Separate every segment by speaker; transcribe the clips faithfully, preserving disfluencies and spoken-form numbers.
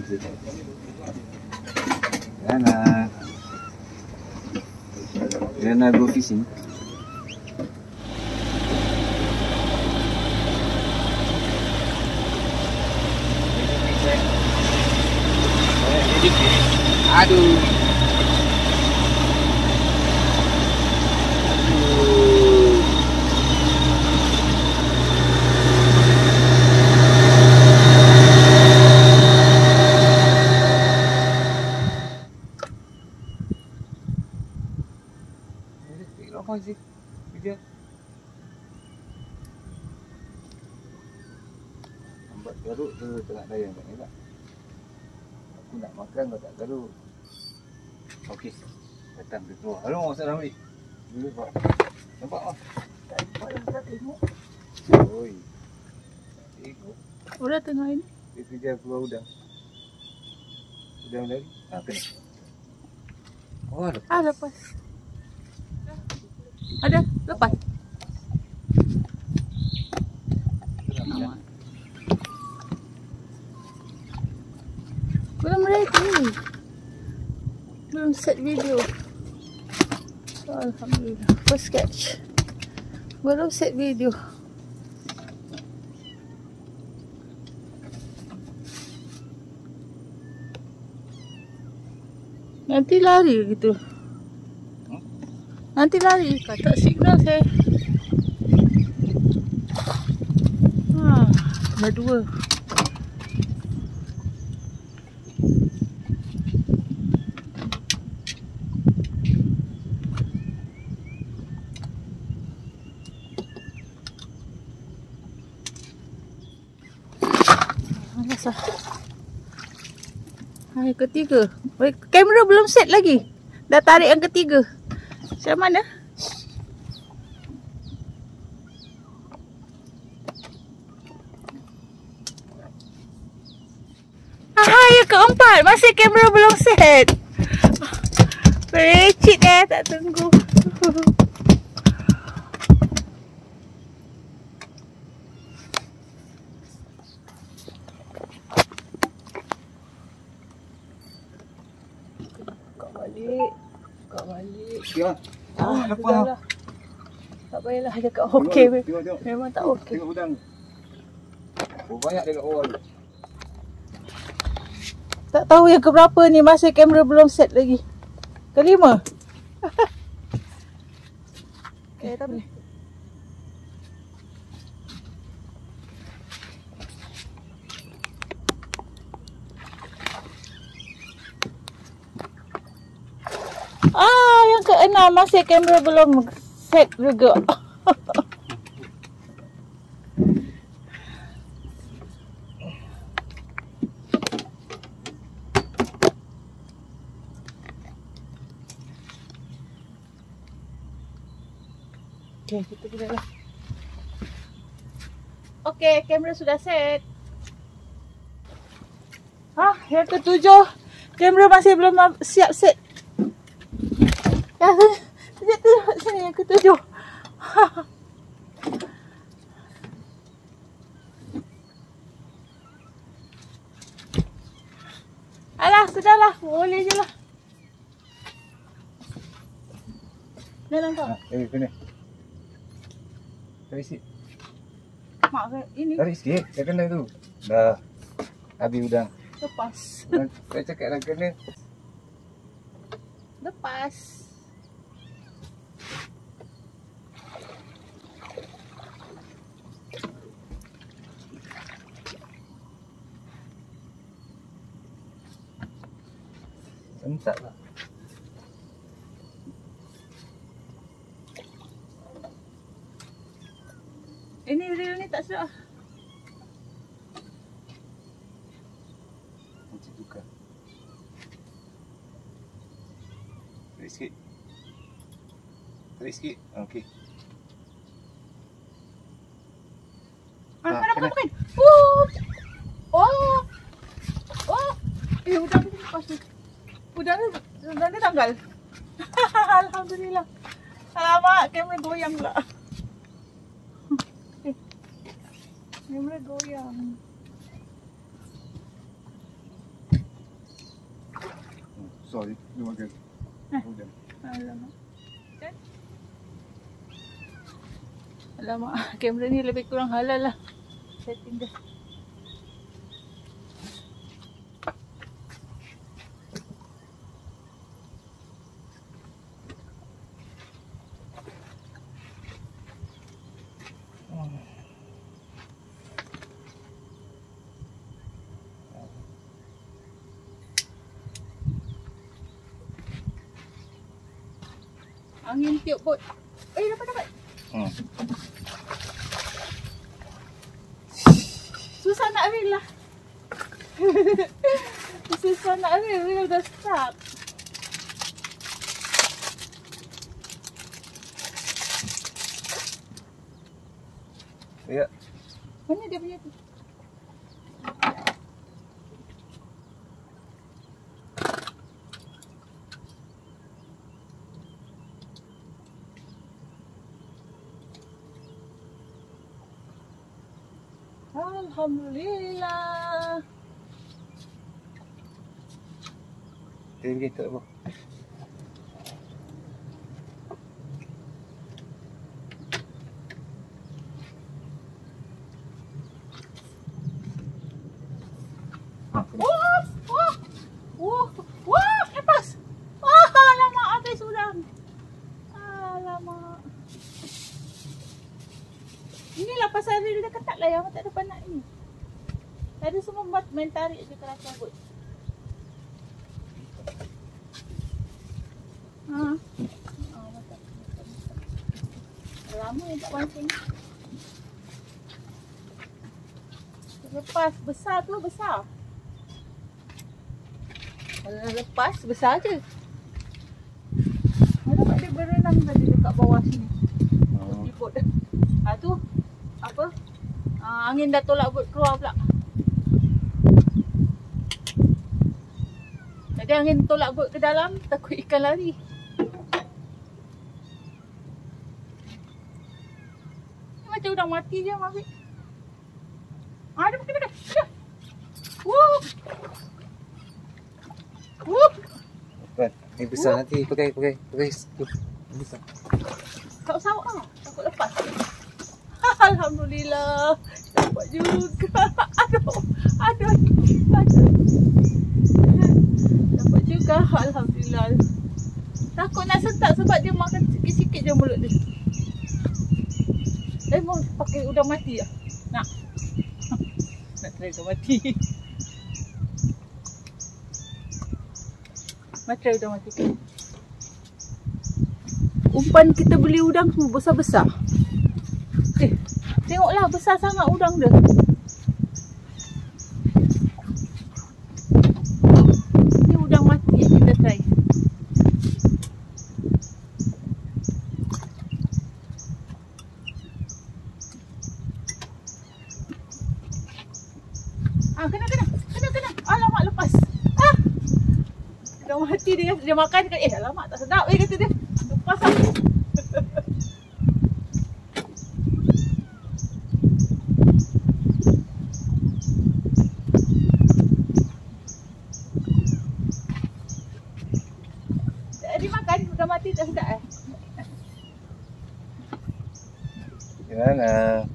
Speaker 1: Rihanna. Rihanna go fishing. Aduh. Apa sih? Video. Nampak garuk tu tengah dayang tak elak. Aku nak makan kau tak garuk. Okey. Datang dia keluar. Hello, Ustaz Ramli. Dulu pak. Nampak ah? Tak nampak dah tak tengok. Oi. Tengok.
Speaker 2: Udah tengah ini.
Speaker 1: Dia kejar keluar udang. Udang lari. Ah, kena. Oh, lepas.
Speaker 2: Ah, lepas. Ada, lepas. Belum ready. Belum set video. Alhamdulillah. First sketch. Belum set video. Nanti lari gitu. Nanti lari, kata signal saya. Ha, ada dua. Alasah. Hai, ketiga. Kamera belum set lagi. Dah tarik yang ketiga. Macam mana? Ah, yang keempat. Masih kamera belum set. Perecit eh, tak tunggu. Buka balik. Buka balik.
Speaker 1: Ya.
Speaker 2: Ah, lepas. Tak payahlah dekat okey.
Speaker 1: Tengok, tengok.
Speaker 2: Memang tak okey.
Speaker 1: Tengok udang. Oh, banyak dekat bawah tu.
Speaker 2: Tak tahu yang keberapa ni, masih kamera belum set lagi. Kelima. Okey, tak boleh. Ah, yang keenam masih kamera belum set juga. Okey, kita bolehlah. Okey, kamera sudah set. Ah, yang ketujuh kamera masih belum siap set. Ya, sekejap tu sini yang ketujuh. Alah, sudahlah. Boleh je lah. Dalam kau.
Speaker 1: Eh, kena. Tarik sikit.
Speaker 2: Mak, ini.
Speaker 1: Tarik sikit. Saya kena tu. Dah. Habis udang.
Speaker 2: Lepas.
Speaker 1: Saya cakap dah kena.
Speaker 2: Lepas.
Speaker 1: Sentak lah.
Speaker 2: Ini reel ni tak sedap.
Speaker 1: Macam tukar. Tarik sikit. Tarik sikit. Okey.
Speaker 2: Ah,
Speaker 1: Ah,
Speaker 2: mana
Speaker 1: kena.
Speaker 2: bukan bukan. Oh. Oh. Oh. Eh, udang ni lepas tu. Udang ni, udang ni tanggal. Alhamdulillah. Alamak, kamera goyang pula. Eh. Kamera goyang.
Speaker 1: Sorry, dia makan.
Speaker 2: Eh.
Speaker 1: Hujan.
Speaker 2: Alamak. Kan? Alamak, kamera ni lebih kurang halal lah. Setting dia. Angin tiup bot. Eh, dapat dapat.
Speaker 1: Hmm.
Speaker 2: Susah nak reel lah. Susah nak reel, reel dah stuck.
Speaker 1: Ya.
Speaker 2: Mana dia punya tu? Alhamdulillah.
Speaker 1: Dia pergi tak apa.
Speaker 2: Wah, wah, wah, wah, lepas. Wah, alamak, habis udang. Alamak. Inilah pasal reel dia ketat lah yang tak ada panat ni. Tadi semua main tarik je keras cabut. Ha. Oh, mantap. Lama yang tak pancing. Lepas besar tu besar. Kalau lepas besar je. Nampak dia berenang tadi dekat bawah sini.
Speaker 1: Oh.
Speaker 2: Di bot. Ha tu apa? Ha, angin dah tolak bot keluar pula. Jadi angin tolak bot ke dalam, takut ikan lari. Ni macam udang mati je, Mafiq. Ah, ada pakai dah. Dah. Wuh. Wuh.
Speaker 1: Kan, ni besar nanti pakai pakai pakai tu. Besar.
Speaker 2: Tak sawak ah. Takut lepas. Alhamdulillah. Dapat juga. Aduh. Aduh. Aduh. Dapat juga. Alhamdulillah. Takut nak sentak sebab dia makan sikit-sikit je mulut dia. Eh, mau pakai udang mati lah. Nak. Nak try udang mati. Nak try udang mati. Umpan kita beli udang tu besar-besar. Eh, tengoklah besar sangat udang dia. Ni udang mati yang kita try. Ah, kena kena. Kena kena. Alamak, lepas. Ah. Udang mati dia dia makan dekat. Eh, alamak, tak sedap eh kata dia. Lepas ah. Dimakan udah mati tak sedap eh.
Speaker 1: Gimana?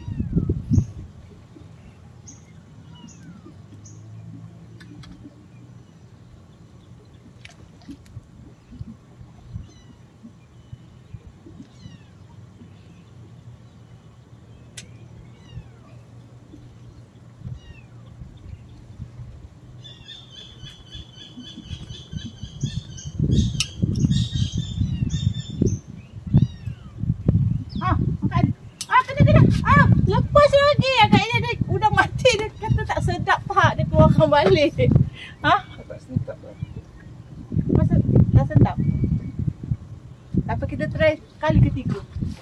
Speaker 2: Ah, makan. Ah, kena kena. Ah, lepas lagi. Agaknya dia udang mati dia kata tak sedap pak dia keluarkan balik. Ha?
Speaker 1: Tak sedap lah.
Speaker 2: Masa tak sedap. Tapi kita try kali ketiga.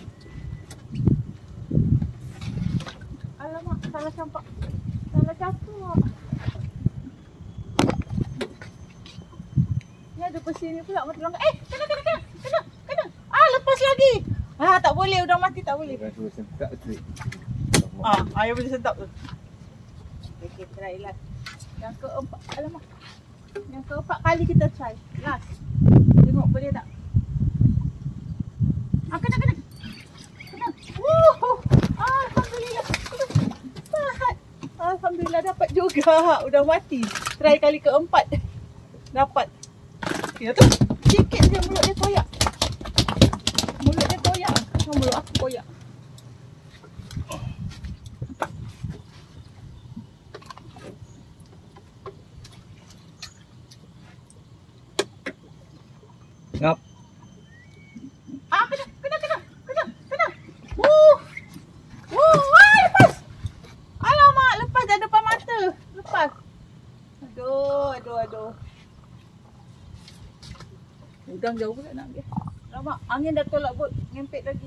Speaker 2: Alamak, salah campak. Salah campak. Ni ada besi ni pula mati langgar. Eh, kena kena kena. Kena, kena. Ah, lepas lagi. Ah, tak boleh udang mati tak boleh.
Speaker 1: Dia rasa sedap tu.
Speaker 2: Ah, ayah boleh sedap tu. Okey, try lah. Yang keempat. Alamak. Yang keempat kali kita try. Last. Tengok boleh tak? Ah, kena, kena. Kena. Wuh. Alhamdulillah. Dapat. Alhamdulillah dapat juga. Udah mati. Try kali keempat. Dapat. Ya tu. Sikit je mulut dia koyak. Mulut dia koyak. Mulut aku koyak.
Speaker 1: Ngap.
Speaker 2: Ah, kena, kena, kena, kena, kena. Wuh. Wuh, wah, lepas. Alamak, lepas dah depan mata. Lepas. Aduh, aduh, aduh. Udang jauh pula nak ambil. Alamak, angin dah tolak bot. Ngempet lagi.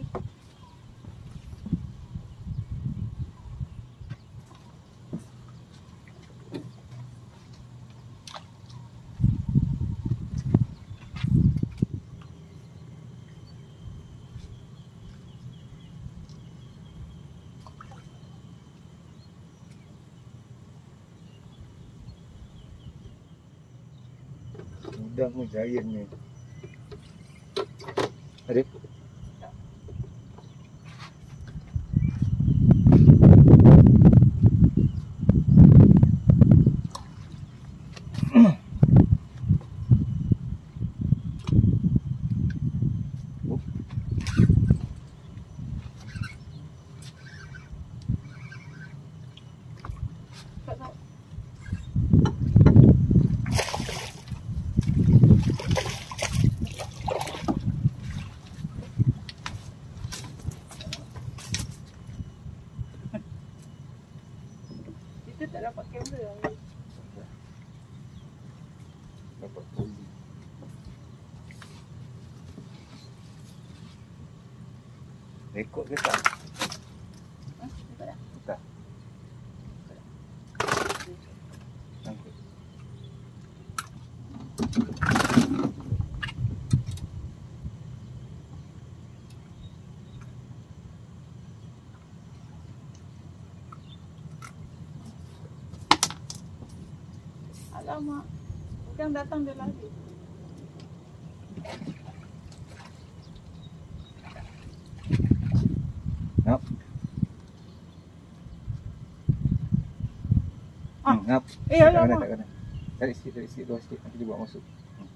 Speaker 1: Udang tu giant ni. Adik.
Speaker 2: Kita tak dapat kamera.
Speaker 1: Dapat puli. Rekod ke tak?
Speaker 2: Ha? Dapat dah?
Speaker 1: Tak. Sangkut.
Speaker 2: Alamak. Udang datang dia lari.
Speaker 1: Ngap.
Speaker 2: Ah.
Speaker 1: Hmm, ngap.
Speaker 2: Eh,
Speaker 1: Tak kena,
Speaker 2: alamak.
Speaker 1: tak kena. Tarik sikit, tarik sikit, luar sikit. Nanti dia buat masuk.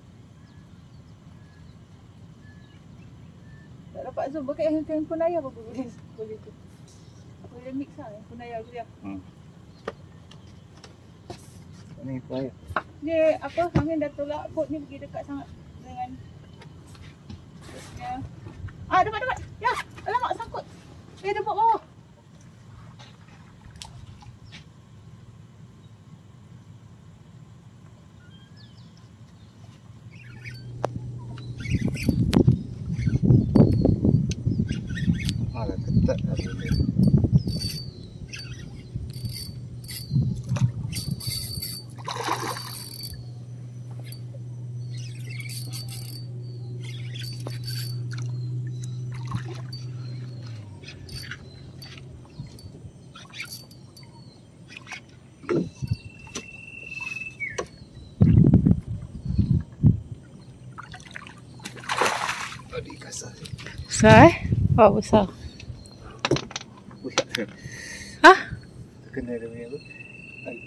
Speaker 2: Tak dapat zoom. Pakai handphone ayah apa boleh boleh tu. Boleh mix lah handphone ayah tu dia.
Speaker 1: Hmm. Ni apa air?
Speaker 2: Ni apa, angin dah tolak bot ni pergi dekat sangat dengan botnya. Ah, dapat dapat. Ya, alamak sangkut. Eh, dia buat bawah.
Speaker 1: Alah, ketat lah dia. Adik kasar.
Speaker 2: Besar eh? Oh, besar.
Speaker 1: Buat.
Speaker 2: Hah?
Speaker 1: Kena dia punya apa? Ai.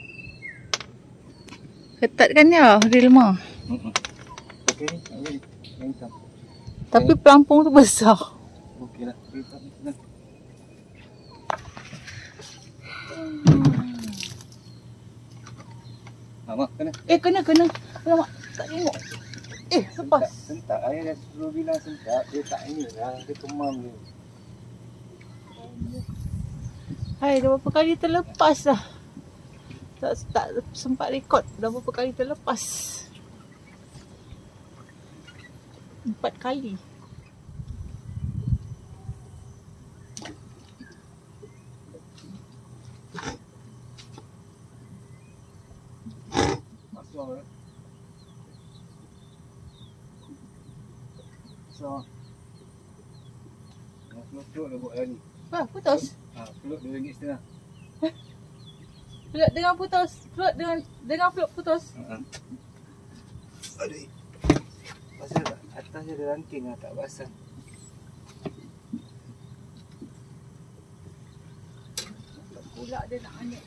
Speaker 2: Ketatkannya reel mah.
Speaker 1: Hmm. Okey ni, ambil ni. Yang hitam.
Speaker 2: Tapi pelampung tu besar.
Speaker 1: Okeylah. Hitam ni senang. Ha, mak kena.
Speaker 2: Eh, kena, kena. Alamak, tak tengok. Eh, lepas.
Speaker 1: Sentak, sentak. Ayah dah suruh bilang sentak. Dia tak ini lah. Dia kemam dia.
Speaker 2: Hai, dah berapa kali terlepas dah. Tak, tak sempat rekod. Dah berapa kali terlepas. Empat kali.
Speaker 1: Masuk lah. Masuk. Yang peluk-peluk dia buat lari.
Speaker 2: Wah, putus.
Speaker 1: Ha, peluk dua ringgit setengah.
Speaker 2: Peluk dengan putus. Peluk dengan dengan peluk putus.
Speaker 1: Ha. Aduh. Pasal atasnya ada ranting lah, tak basah.
Speaker 2: Tak pula dia nak ambil.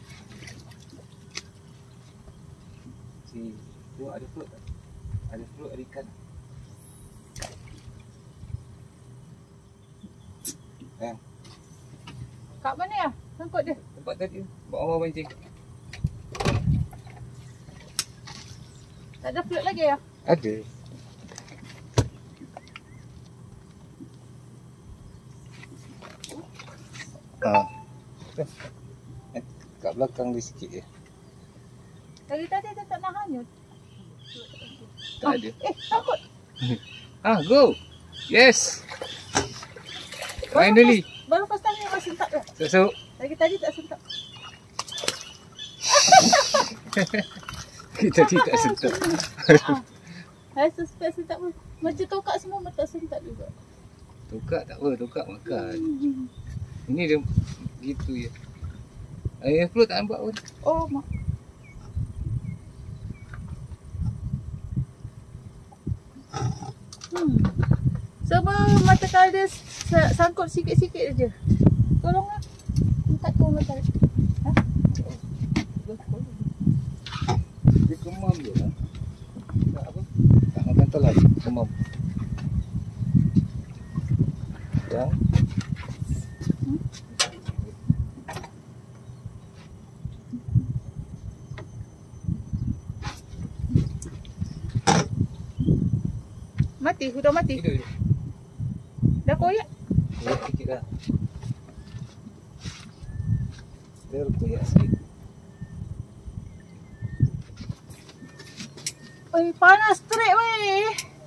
Speaker 1: Si, tu ada float tak? Ada float, ada ikan. Kan?
Speaker 2: Kat mana ya? Sangkut dia.
Speaker 1: Tempat tadi, bawah mancing.
Speaker 2: Tak ada float lagi ya?
Speaker 1: Ada. Ah. Eh, kat belakang dia sikit je.
Speaker 2: Tadi tadi dia tak nak hanyut.
Speaker 1: Tak ada.
Speaker 2: Eh, sangkut.
Speaker 1: Ah, go. Yes. Finally.
Speaker 2: Baru first time ni kau sentak dia.
Speaker 1: So, so.
Speaker 2: Lagi tadi tak sentak.
Speaker 1: Kita tidak sentuh.
Speaker 2: Saya suspect sentak pun. Macam tokak semua tak sentak juga.
Speaker 1: Tokak tak apa, tokak makan. Ini dia gitu je. Air float tak nampak pun.
Speaker 2: Oh, mak. Hmm. Semua mata kala dia sangkut sikit-sikit je. Tolonglah. Tak tahu mata dia. Ha?
Speaker 1: Dia kemam je lah. Tak apa. Tak makan telah. Kemam. Yang.
Speaker 2: Hmm? Mati, sudah mati.
Speaker 1: Hidup, hidup.
Speaker 2: Dah koyak.
Speaker 1: Koyak sikit dah. Dia koyak sikit.
Speaker 2: Oi, panas terik weh.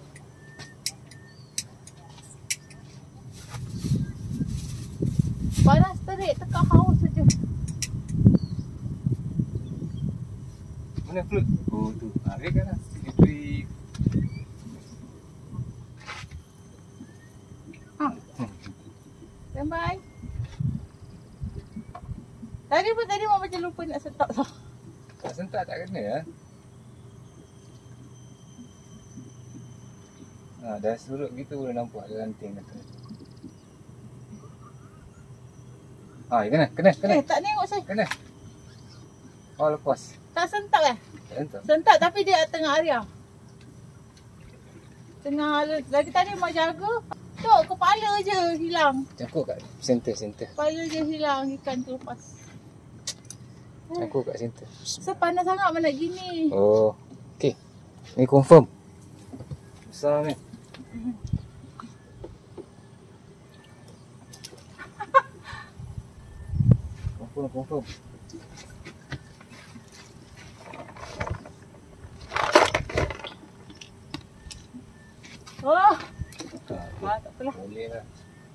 Speaker 2: Panas terik, tekak haus saja.
Speaker 1: Mana float? Oh tu. Ha, dia kan lah. Slippery.
Speaker 2: Ha. Stand by. Tadi pun tadi mak macam lupa nak sentak tau.
Speaker 1: Tak sentak tak kena ya. Ha, dah surut gitu boleh nampak ada ranting kata. Ha, kena, kena, kena.
Speaker 2: Eh, tak tengok saya.
Speaker 1: Kena. Oh, lepas.
Speaker 2: Tak sentak eh?
Speaker 1: Tak sentak.
Speaker 2: Sentak tapi dia tengah area. Tengah lagi tadi mak jaga. Tok, kepala je hilang.
Speaker 1: Cangkuk kat center, center.
Speaker 2: Kepala je hilang, ikan tu lepas.
Speaker 1: Cangkuk kat center.
Speaker 2: So panas sangat mana gini.
Speaker 1: Oh, okey. Ni confirm. Besar ni. Confirm, confirm.
Speaker 2: Oh,
Speaker 1: Ha,
Speaker 2: ah, tak apalah.
Speaker 1: boleh lah.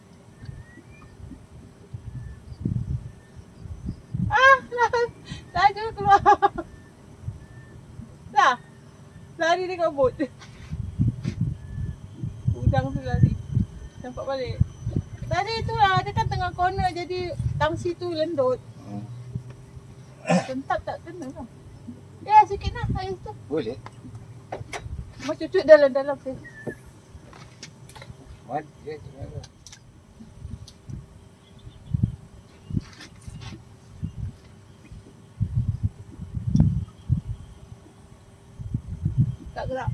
Speaker 2: Ah, lah. Laju keluar. Lah. Lari dekat bot. Udang tu lari. Nampak balik. Tadi tu lah, dia kan tengah corner jadi tangsi tu lendut.
Speaker 1: Hmm.
Speaker 2: Sentak tak kena lah. Ya, sikit lah air tu.
Speaker 1: Boleh.
Speaker 2: Mau cucuk dalam-dalam tu.
Speaker 1: Mat je macam mana.
Speaker 2: Tak gerak.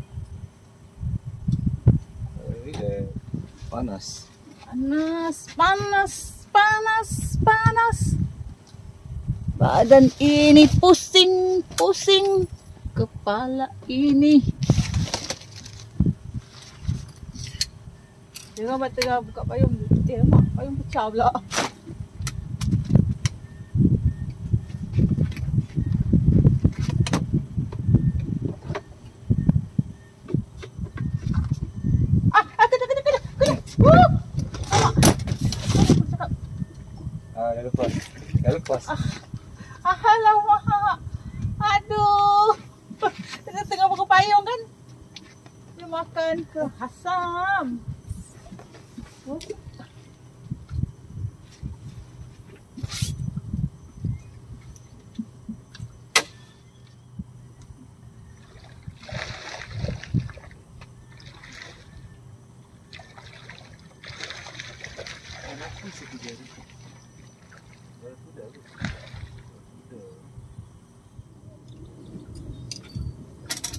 Speaker 1: Oh, dia panas.
Speaker 2: Panas, panas, panas, panas. Badan ini pusing, pusing. Kepala ini. Jangan buat tengah buka payung. Eh, mak, payung pecah pula. Ah, ah, kena, kena, kena, kena. Wuh! Mak. Aku cakap.
Speaker 1: Ah, dah lepas. Dah lepas.
Speaker 2: Ah, alamak. Aduh. Tengah-tengah buka payung kan. Dia makan ke asam. Oh.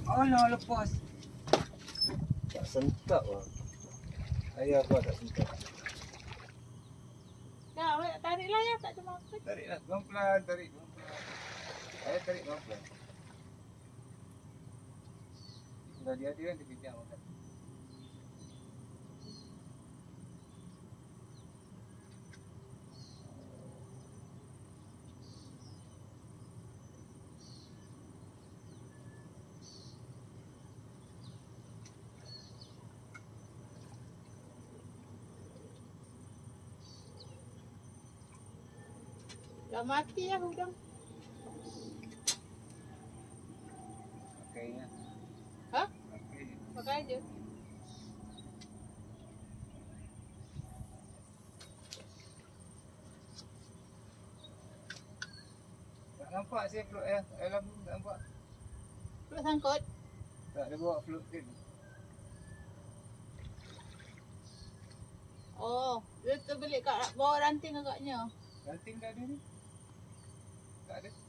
Speaker 1: Alah, lepas. Tak sentak lah. Ayah buat tak sentak.
Speaker 2: Dah, awak tariklah ya, tak ada apa.
Speaker 1: Tariklah, pelan-pelan, tarik pelan-pelan. Ayah tarik pelan-pelan. Dah dia dia dia kejap makan.
Speaker 2: Dah mati lah udang.
Speaker 1: Pakainya.
Speaker 2: Ha?
Speaker 1: Pakai.
Speaker 2: Pakai je.
Speaker 1: Tak nampak saya float ayah. Ayah lampu tak nampak.
Speaker 2: Perut sangkut.
Speaker 1: Tak ada bawa float kan.
Speaker 2: Oh, dia terbelit kat bawah ranting agaknya.
Speaker 1: Ranting tak ada ni. Tak ada.